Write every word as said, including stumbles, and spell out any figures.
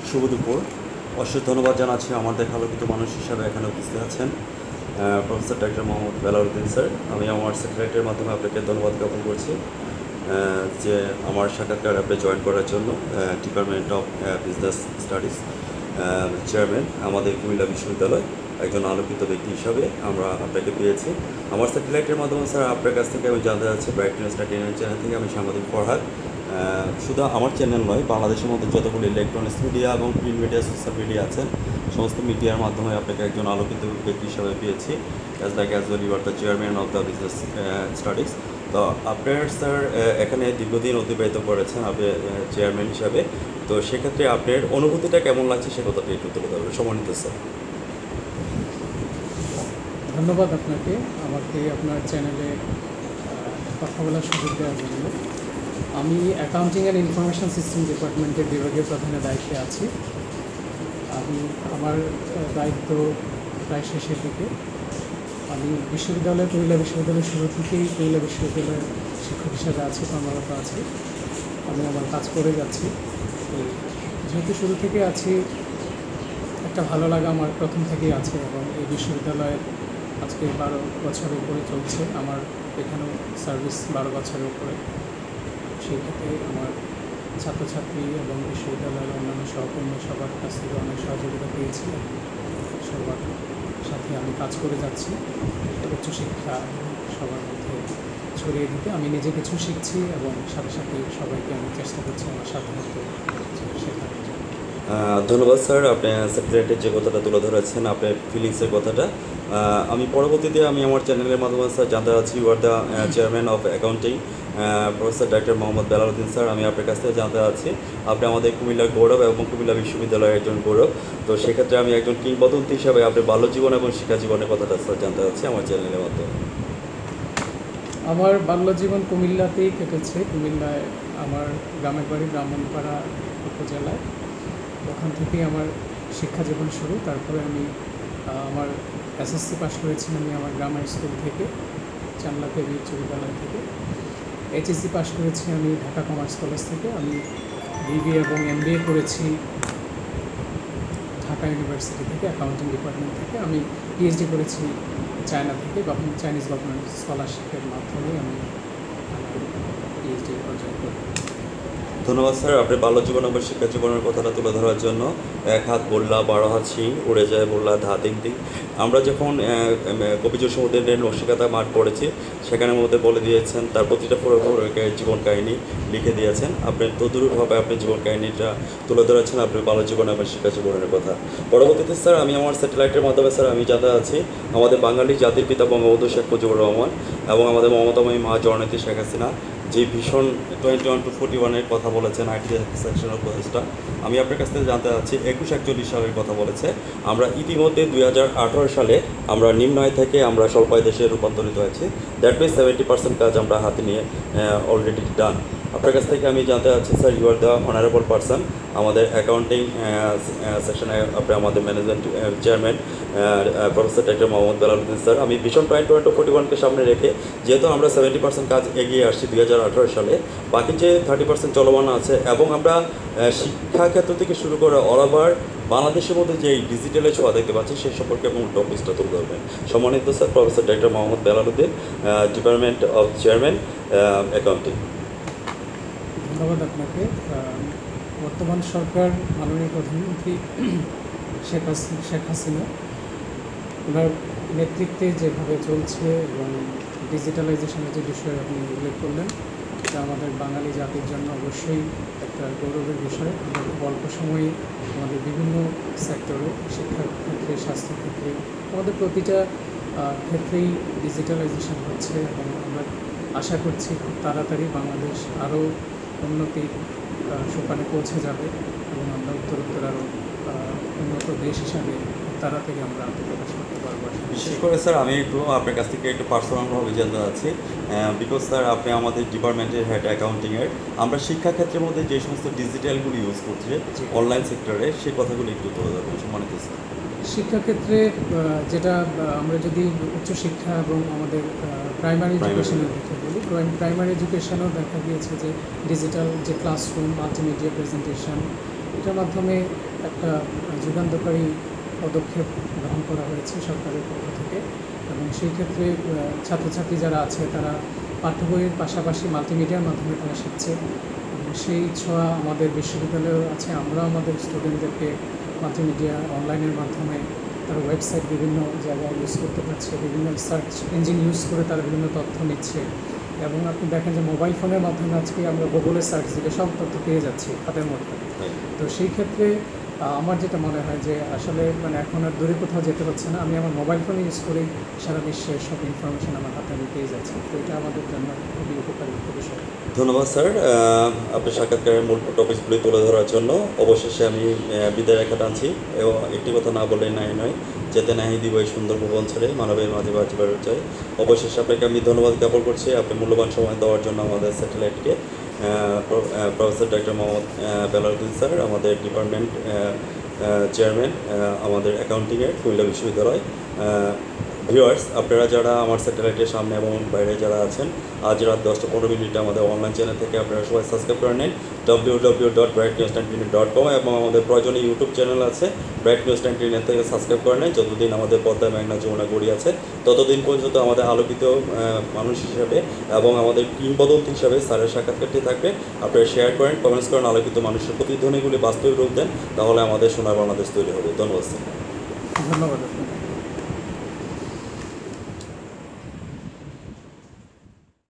শুভ দুপুর। অশেষ ধন্যবাদ জানাচ্ছি আমার দেখা আলোকিত মানুষ হিসাবে এখানে উপস্থিত আছেন professor doctor Mohammad Belaluddin sir. আমি আমার সেক্রেটারির মাধ্যমে আপনাকে ধন্যবাদ জ্ঞাপন করছি যে আমার সাক্ষাৎকার আপনি জয়েন করার জন্য। Department of business studies chairman আমাদের কুমিল্লা বিশ্ববিদ্যালয়, একজন আলোকিত ব্যক্তি হিসাবে আমরা আপনাকে পেয়েছি। আমার স্যাটেলাইটের মাধ্যমে স্যার আপনার কাছ থেকে আমি জানতে চাচ্ছি, ব্রাইট নিউজ টেন চ্যানেল থেকে আমি সাংবাদিক ফরহাদ। শুধু আমার চ্যানেল নয়, বাংলাদেশের মধ্যে যতগুলো ইলেকট্রনিক্স মিডিয়া এবং প্রিন্ট মিডিয়া, সোশ্যাল মিডিয়া আছেন, সমস্ত মিডিয়ার মাধ্যমে আপনাকে একজন আলোকিত ব্যক্তি হিসাবে পেয়েছি। As like as well you are the chairman of the business studies. তো আপনার স্যার এখানে দীর্ঘদিন অতিবাহিত করেছেন আপনি চেয়ারম্যান হিসাবে। তো সেক্ষেত্রে আপনার অনুভূতিটা কেমন লাগছে সে কথাটা একটু তুলে ধরবেন, সম্মানিত স্যার। ধন্যবাদ আপনাকে আমাকে আপনার চ্যানেলে কথা বলার সুযোগ দেওয়ার জন্য। আমি অ্যাকাউন্টিং অ্যান্ড ইনফরমেশন সিস্টেম ডিপার্টমেন্টের বিভাগীয় প্রধানের দায়িত্বে আছি। আমি আমার দায়িত্ব প্রায় শেষের দিকে। আমি বিশ্ববিদ্যালয় কুমিল্লা বিশ্ববিদ্যালয়ের শুরু থেকেই কুমিল্লা বিশ্ববিদ্যালয়ের শিক্ষক হিসাবে আছি, কর্মরত আছি। আমি আমার কাজ করে যাচ্ছি। তো যেহেতু শুরু থেকে আছি, একটা ভালো লাগা আমার প্রথম থেকেই আছে এবং এই বিশ্ববিদ্যালয়ের আজকে বারো বছরের উপরে চলছে। আমার এখানেও সার্ভিস বারো বছরের উপরে। সেই ক্ষেত্রে আমার ছাত্রছাত্রী এবং বিশ্ববিদ্যালয়ের অন্যান্য সহকর্মী সবার কাছ থেকে অনেক সহযোগিতা পেয়েছি। সবার সাথে আমি কাজ করে যাচ্ছি উচ্চশিক্ষা সবার মধ্যে ছড়িয়ে দিতে। আমি নিজে কিছু শিখছি এবং সাথে সাথে সবাইকে আমি চেষ্টা করছি আমার সাথে মধ্যে শেখানোর জন্য। ধন্যবাদ স্যার, আপনি সেক্রেটারির যে কথাটা তুলে ধরেছেন, আপনার ফিলিংসের কথাটা। আমি পরবর্তীতে আমি আমার চ্যানেলের মাধ্যমে স্যার জানতে চাচ্ছি, you are the chairman of accounting professor doctor Mohammad Belaluddin sir. আমি আপনার কাছ থেকে জানতে চাচ্ছি, আপনি আমাদের কুমিল্লার গৌরব এবং কুমিল্লা বিশ্ববিদ্যালয়ের একজন গৌরব। তো সেক্ষেত্রে আমি একজন কিংবদন্তি হিসাবে আপনার বাল্য জীবন এবং শিক্ষা জীবনের কথাটা স্যার জানতে চাচ্ছি আমার চ্যানেলের মাধ্যমে। আমার বাল্য জীবন কুমিল্লাতেই কেটেছে। কুমিল্লায় আমার গ্রামের বাড়ি ব্রাহ্মণপাড়া উপজেলায়। ওখান থেকেই আমার শিক্ষা জীবন শুরু। তারপরে আমি আমার এসএসসি পাস করেছি আমি আমার গ্রামের স্কুল থেকে, চানলা দেবী উচ্চ বিদ্যালয় থেকে। এইচএসসি পাস করেছি আমি ঢাকা কমার্স কলেজ থেকে। আমি বিবিএ এবং এমবিএ করেছি ঢাকা ইউনিভার্সিটি থেকে, অ্যাকাউন্টিং ডিপার্টমেন্ট থেকে। আমি পিএইচডি করেছি চায়না থেকে, গভর্নমেন্ট চাইনিজ গভর্নমেন্ট স্কলারশিপের মাধ্যমে আমি পিএইচডি অর্জন করি। ধন্যবাদ স্যার, আপনি বাল্য জীবন এবং শিক্ষা জীবনের কথাটা তুলে ধরার জন্য। এক হাত বললা, বারো হাত শিং, উড়ে যায় বললা ধা দিক দিক। আমরা যখন কবি জসীমউদ্দীনের নকশিকাঁথা মাঠ পড়েছি, সেখানের মধ্যে বলে দিয়েছেন তার প্রতিটা ফোরকে জীবন কাহিনী লিখে দিয়েছেন। আপনি তদুরূপভাবে আপনি জীবন কাহিনীটা তুলে ধরেছেন আপনার বাল্য জীবন এবং শিক্ষা জীবনের কথা। পরবর্তীতে স্যার আমি আমার স্যাটেলাইটের মাধ্যমে স্যার আমি জানতে আছি, আমাদের বাঙালি জাতির পিতা বঙ্গবন্ধু শেখ মুজিবুর রহমান এবং আমাদের মমতাময়ী মা জননেত্রী শেখ হাসিনা যে ভীষণ টোয়েন্টি ওয়ান টু ফোর্টি ওয়ানের কথা বলেছেন, আইটি সেকশনের প্রচেষ্টা। আমি আপনার কাছ থেকে জানতে চাচ্ছি, একুশ একচল্লিশ সালের কথা বলেছে। আমরা ইতিমধ্যে দুই হাজার আঠারো সালে আমরা নিম্ন আয় থেকে আমরা স্বল্প আয় দেশে রূপান্তরিত হয়েছি। দ্যাট মিনস সেভেন্টি পার্সেন্ট কাজ আমরা হাতে নিয়ে অলরেডি ডান। আপনার কাছ থেকে আমি জানতে চাচ্ছি sir, you are the honourable person আমাদের অ্যাকাউন্টিং সেকশনে, আপনি আমাদের management chairman professor doctor Mohammad Belaluddin sir. আমি ভীষণ পয়েন্ট টোয়েন্টি ফোর্টি ওয়ানকে সামনে রেখে, যেহেতু আমরা সেভেন্টি পার্সেন্ট কাজ এগিয়ে আসছি দুই হাজার আঠারো সালে, বাকি যে থার্টি পার্সেন্ট চলমান আছে এবং আমরা শিক্ষাক্ষেত্র থেকে শুরু করে অল ওভার বাংলাদেশের মধ্যে যে ডিজিটালের ছোঁয়া দেখতে পাচ্ছি সে সম্পর্কে এবং টপিকসটা তুলে ধরবেন। সম্মানিত sir professor doctor Mohammad Belaluddin, department of chairman accounting. ধন্যবাদ আপনাকে। বর্তমান সরকার মাননীয় প্রধানমন্ত্রী শেখ হাসিনা শেখ হাসিনা ওনার নেতৃত্বে যেভাবে চলছে এবং ডিজিটালাইজেশনের যে বিষয়ে আপনি উল্লেখ করলেন, এটা আমাদের বাঙালি জাতির জন্য অবশ্যই একটা গৌরবের বিষয়। আমরা খুব অল্প সময়ে আমাদের বিভিন্ন সেক্টরে, শিক্ষার ক্ষেত্রে, স্বাস্থ্যক্ষেত্রে, আমাদের প্রতিটা ক্ষেত্রেই ডিজিটালাইজেশন হচ্ছে এবং আমরা আশা করছি খুব তাড়াতাড়ি বাংলাদেশ আরও উন্নতির সোপানে পৌঁছে যাবে এবং আমরা উত্তরোত্তর আরও উন্নত দেশ হিসাবে খুব তাড়াতাড়ি আমরা আত্মপ্রকাশ করতে পারবো। বিশেষ করে স্যার আমি একটু আপনার কাছ থেকে একটু পার্সোনালভাবে জানতে চাচ্ছি, বিকজ স্যার আপনি আমাদের ডিপার্টমেন্টের হেড অ্যাকাউন্টিংয়ের। আমরা শিক্ষাক্ষেত্রের মধ্যে যে সমস্ত ডিজিটালগুলি ইউজ করছি অনলাইন সেক্টরে, সেই কথাগুলো একটু তুলে ধরবেন, সম্মানিত স্যার। শিক্ষাক্ষেত্রে যেটা আমরা যদি উচ্চশিক্ষা এবং আমাদের প্রাইমারি এডুকেশনের কথা বলি, প্রাইমারি এডুকেশনেও দেখা গিয়েছে যে ডিজিটাল যে ক্লাসরুম, মাল্টিমিডিয়া প্রেজেন্টেশন এটার মাধ্যমে একটা যুগান্তকারী পদক্ষেপ গ্রহণ করা হয়েছে সরকারের পক্ষ থেকে, এবং সেই ক্ষেত্রে আহ, ছাত্রছাত্রী যারা আছে তারা পাঠ্য বইয়ের পাশাপাশি মাল্টিমিডিয়ার মাধ্যমে তারা শিখছে, এবং সেই ছোঁয়া আমাদের বিশ্ববিদ্যালয়েও আছে। আমরা আমাদের স্টুডেন্টদেরকে মাল্টিমিডিয়া অনলাইনের মাধ্যমে তারা ওয়েবসাইট বিভিন্ন জায়গায় ইউজ করতে পারছে, বিভিন্ন সার্চ ইঞ্জিন ইউজ করে তারা বিভিন্ন তথ্য নিচ্ছে, এবং আপনি দেখেন যে মোবাইল ফোনের মাধ্যমে আজকে আমরা গুগলে সার্চ দিলে সব তথ্য পেয়ে যাচ্ছি হাতের মধ্যে। তো সেই ক্ষেত্রে আহ, আমার যেটা মনে হয় যে আসলে মানে এখন আর দূরে কোথাও যেতে হচ্ছে না, আমি আমার মোবাইল ফোন ইউজ করেই সারা বিশ্বের সব ইনফরমেশন আমার হাতে আমি পেয়ে যাচ্ছি। তো এটা আমাদের জন্য খুবই উপকারী একটা বিষয়। ধন্যবাদ স্যার, আহ, আপনার সাক্ষাৎকারের মূল টপিকসগুলি তুলে ধরার জন্য। অবশেষে আমি আহ, বিদায় রেখা টানছি, এবং একটি কথা না বললে নাই নয়, যেতে নাহি দিব এই সুন্দর ভুবন ছেড়ে মানবের মাঝে বাড়তে বেরোতে চাই। অবশেষে আপনাকে আমি ধন্যবাদ জ্ঞাপন করছি আপনি মূল্যবান সময় দেওয়ার জন্য আমাদের স্যাটেলাইটকে। Professor doctor Mohammad Belaruddin sir, আমাদের ডিপার্টমেন্ট চেয়ারম্যান, আমাদের অ্যাকাউন্টিংয়ের কুমিল্লা বিশ্ববিদ্যালয়। ভিউয়ার্স, আপনারা যারা আমার স্যাটেলাইটের সামনে এবং বাইরে যারা আছেন, আজ রাত দশটা পনেরো মিনিটে আমাদের অনলাইন চ্যানেল থেকে আপনারা সবাই সাবস্ক্রাইব করে নেন W W dot bright news nineteen dot com, এবং আমাদের প্রয়োজনীয় ইউটিউব চ্যানেল আছে ব্রাইট নিউজ নাইনটিন থেকে সাবস্ক্রাইব করে নেন। যতদিন আমাদের পদ্মায় মেঘনা যমুনা গড়ি আছে ততদিন পর্যন্ত আমাদের আলোকিত আহ, মানুষ হিসাবে এবং আমাদের কিংবদন্তি হিসাবে স্যারের সাক্ষাৎকারটি থাকবে। আপনারা শেয়ার করেন, কমেন্টস করেন, আলোকিত মানুষের প্রতিধ্বনিগুলি বাস্তবে রূপ দেন, তাহলে আমাদের সোনার বাংলাদেশ তৈরি হবে। ধন্যবাদ স্যার। ধন্যবাদ আপনাকে।